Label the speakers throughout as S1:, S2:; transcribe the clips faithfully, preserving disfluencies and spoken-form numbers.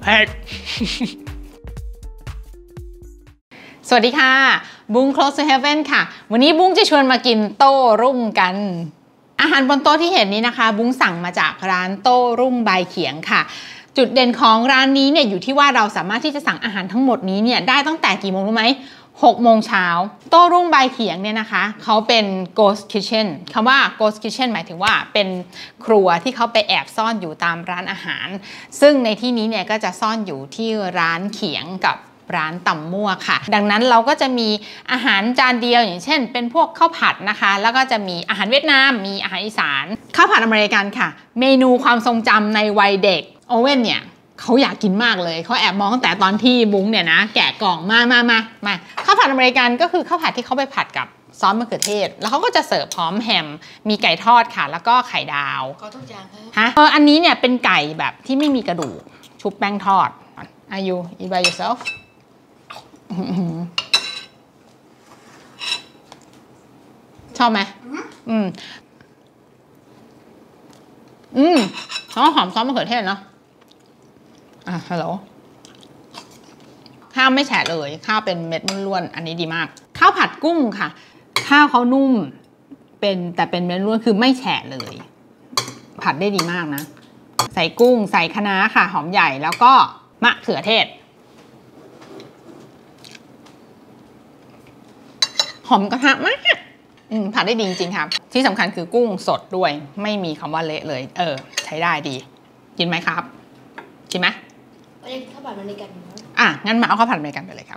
S1: เผ็ด สวัสดีค่ะบุ้ง Close to Heaven ค่ะวันนี้บุ้งจะชวนมากินโต้รุ่งกันอาหารบนโต๊ะที่เห็นนี้นะคะบุ้งสั่งมาจากร้านโต้รุ่งบายเขียงค่ะจุดเด่นของร้านนี้เนี่ยอยู่ที่ว่าเราสามารถที่จะสั่งอาหารทั้งหมดนี้เนี่ยได้ตั้งแต่กี่โมงรู้ไหมหกโมงเช้าโต้รุ่งบายเขียงเนี่ยนะคะเขาเป็น Ghost Kitchen คำว่า Ghost Kitchen หมายถึงว่าเป็นครัวที่เขาไปแอบซ่อนอยู่ตามร้านอาหารซึ่งในที่นี้เนี่ยก็จะซ่อนอยู่ที่ร้านเขียงกับร้านตำมั่วค่ะดังนั้นเราก็จะมีอาหารจานเดียวอย่างเช่นเป็นพวกข้าวผัดนะคะแล้วก็จะมีอาหารเวียดนามมีอาหารอีสานข้าวผัดอเมริกันค่ะเมนูความทรงจำในวัยเด็กโอเว่นเนี่ยเขาอยากกินมากเลยเขาแอบมองตั้งแต่ตอนที่บุ้งเนี่ยนะแกะกล่องมามามามาข้าวผัดอเมริกันก็คือข้าวผัดที่เขาไปผัดกับซอสมะเขือเทศแล้วเขาก็จะเสิร์ฟพร้อมแฮมมีไก่ทอดค่ะแล้วก็ไข่ดาว
S2: เขาทุกอย่าง
S1: ฮะเอออันนี้เนี่ยเป็นไก่แบบที่ไม่มีกระดูกชุบแป้งทอด Are you eat by yourselfชอบไหมอืมอืมหอมหอมซอสมะเขือเทศเนาะอ่ะฮัลโหลข้าวไม่แฉะเลยข้าวเป็นเม็ดล้วนๆอันนี้ดีมากข้าวผัดกุ้งค่ะข้าวเขานุ่มเป็นแต่เป็นเม็ดล้วนคือไม่แฉะเลยผัดได้ดีมากนะใส่กุ้งใส่คะน้าค่ะหอมใหญ่แล้วก็มะเขือเทศหอมกระทะมากอืมผัดได้ดีจริงๆครับที่สำคัญคือกุ้งสดด้วยไม่มีคำว่าเละเลยเออใช้ได้ดีกินไหมครับกินไหม
S2: ไม่ได้ข้าวผัดอเมริกัน
S1: อ่ะงั้นมาเอาข้าวผัดอเมริกันไปเลยครับ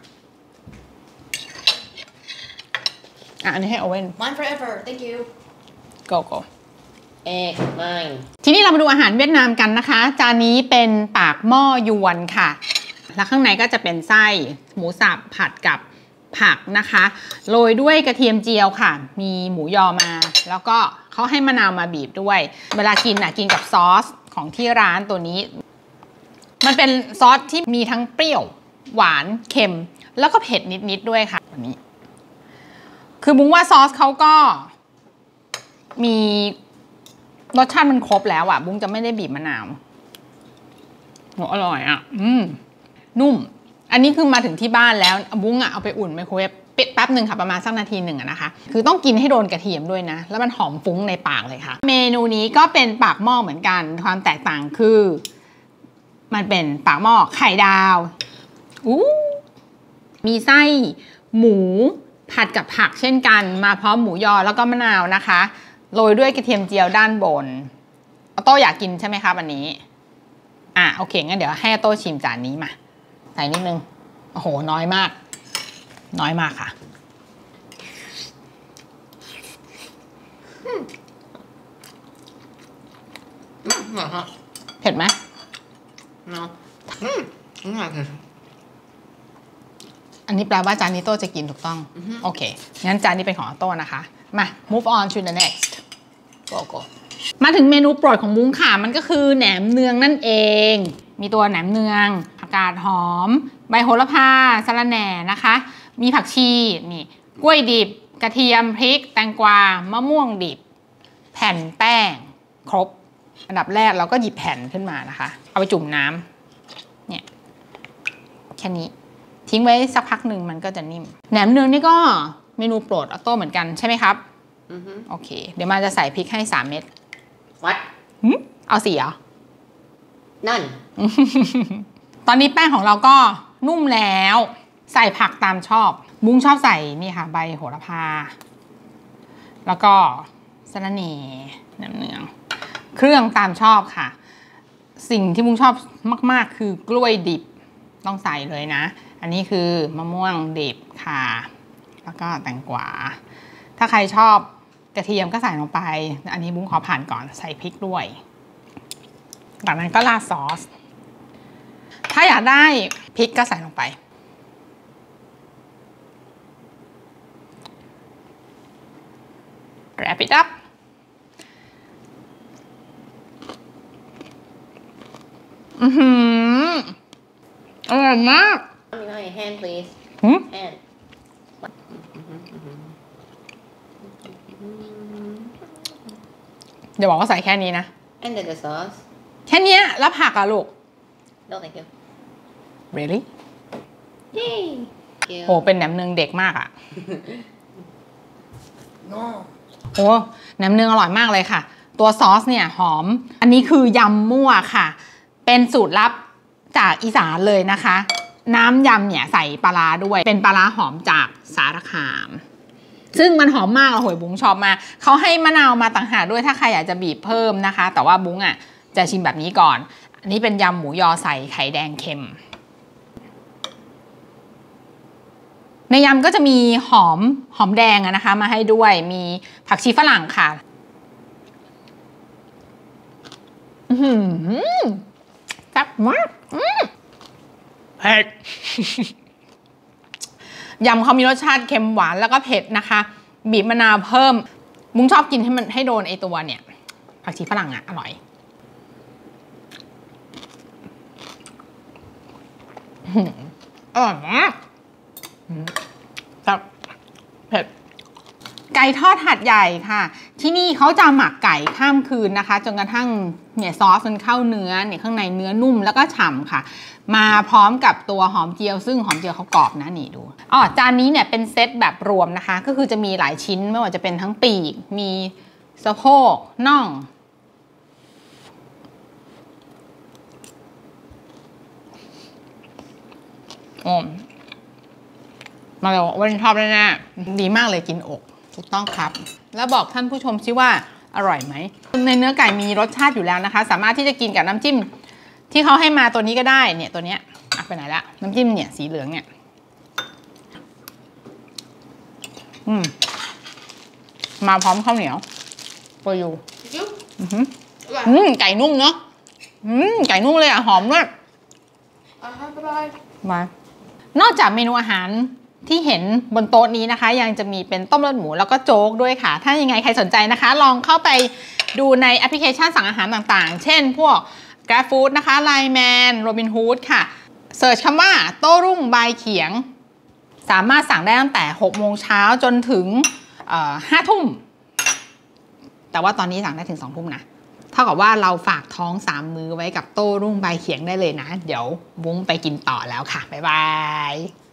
S1: อ่ะอันนี้ให้โอเว่น
S2: Mine forever thank you
S1: go go
S2: เอ๊ะ mine
S1: ทีนี้เรามาดูอาหารเวียดนามกันนะคะจานนี้เป็นปากหม้อยวนค่ะแล้วข้างในก็จะเป็นไส้หมูสับผัดกับผักนะคะโรยด้วยกระเทียมเจียวค่ะมีหมูยอมาแล้วก็เขาให้มะนาวมาบีบด้วยเวลากินอ่ะกินกับซอสของที่ร้านตัวนี้มันเป็นซอสที่มีทั้งเปรี้ยวหวานเค็มแล้วก็เผ็ดนิดๆด้วยค่ะวันนี้คือบุ้งว่าซอสเขาก็มีรสชาติมันครบแล้วอ่ะบุ้งจะไม่ได้บีบมะนาวโหอร่อยอ่ะอืมนุ่มอันนี้คือมาถึงที่บ้านแล้วบุ้งอ่ะเอาไปอุ่นไมโครเวฟปิดแป๊บหนึ่งค่ะประมาณสักนาทีหนึ่งอะนะคะคือต้องกินให้โดนกระเทียมด้วยนะแล้วมันหอมฟุ้งในปากเลยค่ะเมนูนี้ก็เป็นปากหม้อเหมือนกันความแตกต่างคือมันเป็นปากหม้อไข่ดาวอู้มีไส้หมูผัดกับผักเช่นกันมาพร้อมหมูยอแล้วก็มะนาวนะคะโรยด้วยกระเทียมเจียวด้านบนออโต้อยากกินใช่ไหมครับอันนี้อ่ะโอเคงั้นเดี๋ยวให้ออโต้ชิมจานนี้มาใส่นิดนึงโอ้โหน้อยมากน้อยมากค่ะเผ็ดไหม
S2: no อืมอร่อยค่ะ
S1: อันนี้แปลว่าจานนี้โต้จะกินถูกต้องโอเคงั้นจานนี้เป็นของโต้นะคะมา move on to the next go go มาถึงเมนูโปรดของบุ้งค่ะมันก็คือแหนมเนืองนั่นเองมีตัวแหนมเนืองผักกาดหอมใบโหระพาสะระแหน่นะคะมีผักชีนี่กล้วยดิบกระเทียมพริกแตงกวามะม่วงดิบแผ่นแป้งครบอันดับแรกเราก็หยิบแผ่นขึ้นมานะคะเอาไปจุ่มน้ำเนี่ยแค่นี้ทิ้งไว้สักพักหนึ่งมันก็จะนิ่มแหนมเนืองนี่ก็เมนูโปรดออโต้เหมือนกันใช่ไหมครับอือฮึโอเคเดี๋ยวมาจะใส่พริกให้สามเม็ด
S2: วัด
S1: เอาสี่เหรอ
S2: นั่น
S1: ตอนนี้แป้งของเราก็นุ่มแล้วใส่ผักตามชอบบุ้งชอบใส่นี่ค่ะใบโหระพาแล้วก็สะระแหน่แหนมเนืองเครื่องตามชอบค่ะสิ่งที่บุ้งชอบมากๆคือกล้วยดิบต้องใส่เลยนะอันนี้คือมะม่วงดิบค่ะแล้วก็แตงกวาถ้าใครชอบกระเทียมก็ใส่ลงไปอันนี้บุ้งขอผ่านก่อนใส่พริกด้วยจากนั้นก็ราดซอสถ้าอยากได้พริกก็ใส่ลงไปwrap it up อือหืออร่อยมาก
S2: hand please hand
S1: เดี๋ยวบอกว่าใส่แค่นี้นะ
S2: and then the sauce
S1: แค่นี้แล้วผักอะลูก
S2: no thank you
S1: really
S2: เย้
S1: โหเป็นแหนมเนืองเด็กมากอะ
S2: โน่
S1: โอ้แหนมเนืองอร่อยมากเลยค่ะ ตัวซอสเนี่ยหอมอันนี้คือยำมั่วค่ะ เป็นสูตรลับจากอีสานเลยนะคะ น้ำยำเนี่ยใส่ปลาร้าด้วยเป็นปลาร้าหอมจากสารคาม ซึ่งมันหอมมากเลยโหยบุ้งชอบมากเขาให้มะนาวมาต่างหากด้วยถ้าใครอยากจะบีบเพิ่มนะคะ แต่ว่าบุ้งอ่ะจะชิมแบบนี้ก่อนอันนี้เป็นยำหมูยอใส่ไข่แดงเค็มในยำก็จะมีหอมหอมแดงนะคะมาให้ด้วยมีผักชีฝรั่งค่ะอืมแซ่บมากเผ็ด ยำเขามีรสชาติเค็มหวานแล้วก็เผ็ดนะคะบีบมะนาวเพิ่มมุ้งชอบกินให้มันให้โดนไอตัวเนี่ยผักชีฝรั่งอ่ะอร่อยอร่อยมากแบบเผ็ดไก่ทอดหัดใหญ่ค่ะที่นี่เขาจะหมักไก่ข้ามคืนนะคะจนกระทั่งเนี่ยซอสมันเข้าเนื้อเนี่ยข้างในเนื้อนุ่มแล้วก็ฉ่ำค่ะมาพร้อมกับตัวหอมเจียวซึ่งหอมเจียวเขากรอบนะนี่ดูอ๋อจานนี้เนี่ยเป็นเซตแบบรวมนะคะก็คือจะมีหลายชิ้นไม่ว่าจะเป็นทั้งปีกมีสะโพกน่องโอ้มาเลยวันนี้ชอบแน่ๆดีมากเลยกินอกถูกต้องครับแล้วบอกท่านผู้ชมซิว่าอร่อยไหมในเนื้อไก่มีรสชาติอยู่แล้วนะคะสามารถที่จะกินกับน้ำจิ้มที่เขาให้มาตัวนี้ก็ได้เนี่ยตัวเนี้ยอ่ะไปไหนละน้ำจิ้มเนี่ยสีเหลืองเนี่ยอืมมาพร้อมข้าวเหนียวโปรยูอือหืออืมไก่นุ่มเนาะอืมไก่นุ่มเลยอ่ะหอมด้วย
S2: อ่ะบ๊ายบาย
S1: มานอกจากเมนูอาหารที่เห็นบนโต๊ะนี้นะคะยังจะมีเป็นต้มเลือดหมูแล้วก็โจ๊กด้วยค่ะถ้ายังไงใครสนใจนะคะลองเข้าไปดูในแอปพลิเคชันสั่งอาหารต่างๆเช่นพวก GrabFood นะคะ ไลน์ แมน Robinhood ค่ะเสิร์ชคำว่าโต้รุ่งบายเขียงสามารถสั่งได้ตั้งแต่หกโมงเช้าจนถึงห้าทุ่มแต่ว่าตอนนี้สั่งได้ถึงสองทุ่มนะเท่ากับว่าเราฝากท้องสามมื้อไว้กับโต้รุ่งบายเขียงได้เลยนะเดี๋ยวบุ้งไปกินต่อแล้วค่ะบ๊ายบาย